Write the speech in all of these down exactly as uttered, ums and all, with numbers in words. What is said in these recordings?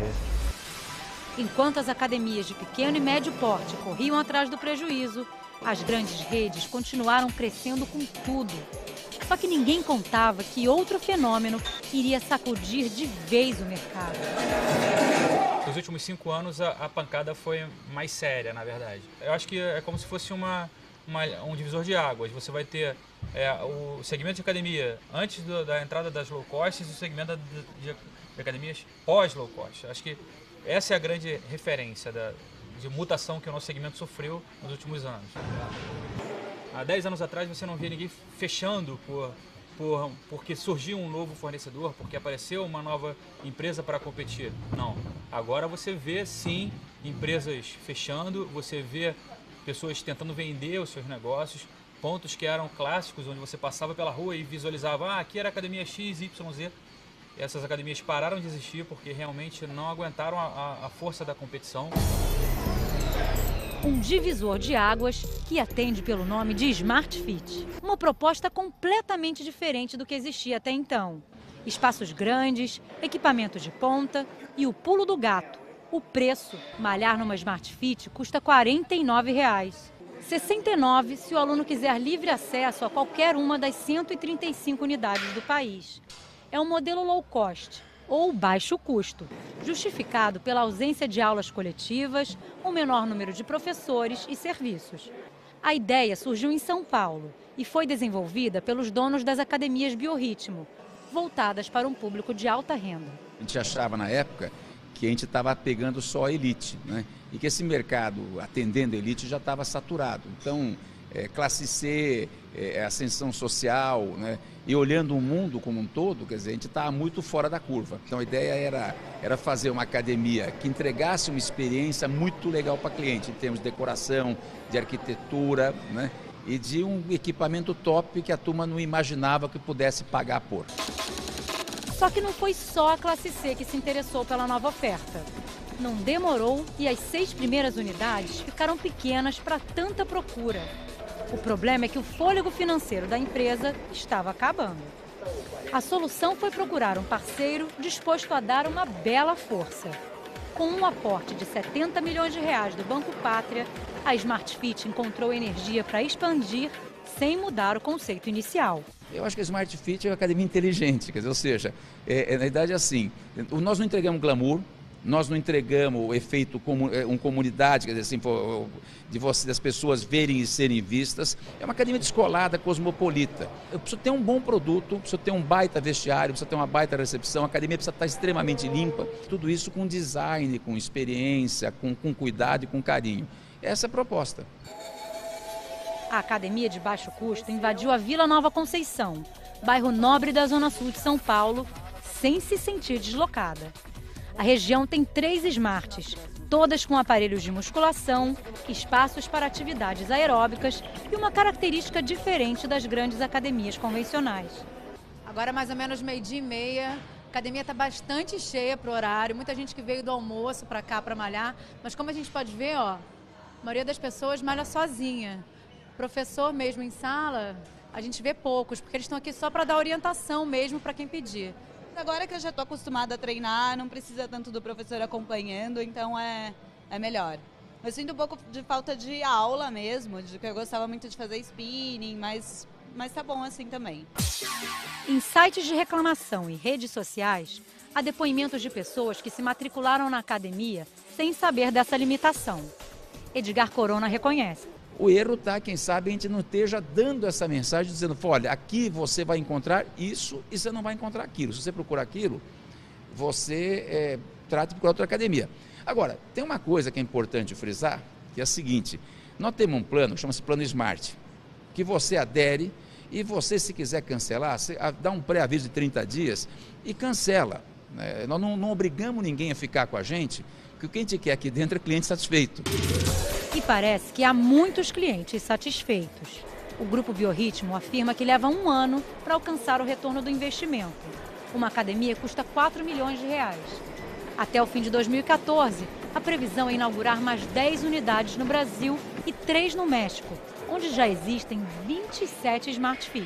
ideia. Enquanto as academias de pequeno e médio porte corriam atrás do prejuízo, as grandes redes continuaram crescendo com tudo. Só que ninguém contava que outro fenômeno iria sacudir de vez o mercado. Nos últimos cinco anos, a, a pancada foi mais séria, na verdade. Eu acho que é como se fosse uma, uma, um divisor de águas. Você vai ter é, o segmento de academia antes do, da entrada das low cost e o segmento de, de, de academias pós-low cost. Acho que essa é a grande referência da, de mutação que o nosso segmento sofreu nos últimos anos. Há dez anos atrás você não via ninguém fechando por, por, porque surgiu um novo fornecedor, porque apareceu uma nova empresa para competir. Não. Agora você vê sim empresas fechando, você vê pessoas tentando vender os seus negócios, pontos que eram clássicos, onde você passava pela rua e visualizava, ah, aqui era a academia X, Y, Z. Essas academias pararam de existir porque realmente não aguentaram a, a força da competição. Um divisor de águas que atende pelo nome de Smart Fit. Uma proposta completamente diferente do que existia até então. Espaços grandes, equipamentos de ponta e o pulo do gato. O preço, malhar numa Smart Fit, custa quarenta e nove reais. sessenta e nove reais se o aluno quiser livre acesso a qualquer uma das cento e trinta e cinco unidades do país. É um modelo low cost, ou baixo custo, justificado pela ausência de aulas coletivas, um menor número de professores e serviços. A ideia surgiu em São Paulo e foi desenvolvida pelos donos das academias Biorritmo, voltadas para um público de alta renda. A gente achava na época que a gente estava pegando só a elite, né? E que esse mercado atendendo a elite já estava saturado. Então, é, classe C, é, ascensão social, né? E olhando o mundo como um todo, quer dizer, a gente estava muito fora da curva. Então a ideia era, era fazer uma academia que entregasse uma experiência muito legal para o cliente, em termos de decoração, de arquitetura, né? E de um equipamento top que a turma não imaginava que pudesse pagar por. Só que não foi só a classe C que se interessou pela nova oferta. Não demorou e as seis primeiras unidades ficaram pequenas para tanta procura. O problema é que o fôlego financeiro da empresa estava acabando. A solução foi procurar um parceiro disposto a dar uma bela força. Com um aporte de setenta milhões de reais do Banco Pátria, a Smart Fit encontrou energia para expandir sem mudar o conceito inicial. Eu acho que a Smart Fit é uma academia inteligente, quer dizer, ou seja, é, é, na verdade é assim, nós não entregamos glamour, nós não entregamos o efeito como uma comunidade, quer dizer, assim, de você, das pessoas verem e serem vistas. É uma academia descolada, cosmopolita. Eu preciso ter um bom produto, preciso ter um baita vestiário, preciso ter uma baita recepção, a academia precisa estar extremamente limpa. Tudo isso com design, com experiência, com, com cuidado e com carinho. Essa é a proposta. A academia de baixo custo invadiu a Vila Nova Conceição, bairro nobre da Zona Sul de São Paulo, sem se sentir deslocada. A região tem três Smarts, todas com aparelhos de musculação, espaços para atividades aeróbicas e uma característica diferente das grandes academias convencionais. Agora mais ou menos meio-dia e meia, a academia está bastante cheia para o horário, muita gente que veio do almoço para cá para malhar, mas como a gente pode ver, ó, a maioria das pessoas malha sozinha. Professor mesmo em sala, a gente vê poucos, porque eles estão aqui só para dar orientação mesmo para quem pedir. Agora que eu já estou acostumada a treinar, não precisa tanto do professor acompanhando, então é, é melhor. Eu sinto um pouco de falta de aula mesmo, de que eu gostava muito de fazer spinning, mas, mas tá bom assim também. Em sites de reclamação e redes sociais, há depoimentos de pessoas que se matricularam na academia sem saber dessa limitação. Edgar Corona reconhece. O erro está, quem sabe, a gente não esteja dando essa mensagem, dizendo, olha, aqui você vai encontrar isso e você não vai encontrar aquilo. Se você procurar aquilo, você é, trata de procurar outra academia. Agora, tem uma coisa que é importante frisar, que é a seguinte, nós temos um plano que chama-se Plano Smart, que você adere e você, se quiser cancelar, você dá um pré-aviso de trinta dias e cancela. Né? Nós não, não obrigamos ninguém a ficar com a gente, porque o que a gente quer aqui dentro é cliente satisfeito. E parece que há muitos clientes satisfeitos. O Grupo Biorritmo afirma que leva um ano para alcançar o retorno do investimento. Uma academia custa quatro milhões de reais. Até o fim de dois mil e quatorze, a previsão é inaugurar mais dez unidades no Brasil e três no México, onde já existem vinte e sete Smart Fits.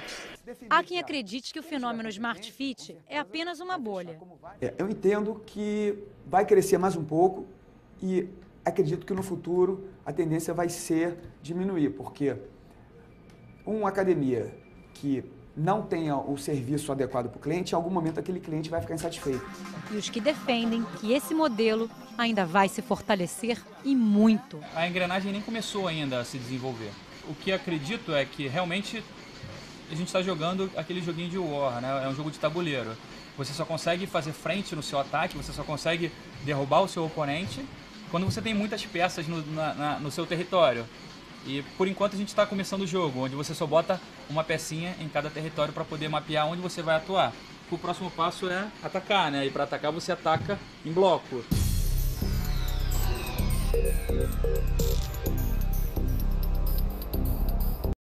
Há quem acredite que o fenômeno Smart Fit é apenas uma bolha. É, eu entendo que vai crescer mais um pouco e acredito que no futuro a tendência vai ser diminuir, porque uma academia que não tenha o serviço adequado para o cliente, em algum momento aquele cliente vai ficar insatisfeito. E os que defendem que esse modelo ainda vai se fortalecer e muito. A engrenagem nem começou ainda a se desenvolver. O que acredito é que realmente a gente está jogando aquele joguinho de War, né? É um jogo de tabuleiro. Você só consegue fazer frente no seu ataque, você só consegue derrubar o seu oponente quando você tem muitas peças no, na, na, no seu território. E por enquanto a gente está começando o jogo, onde você só bota uma pecinha em cada território para poder mapear onde você vai atuar. O próximo passo é atacar, né? E para atacar você ataca em bloco.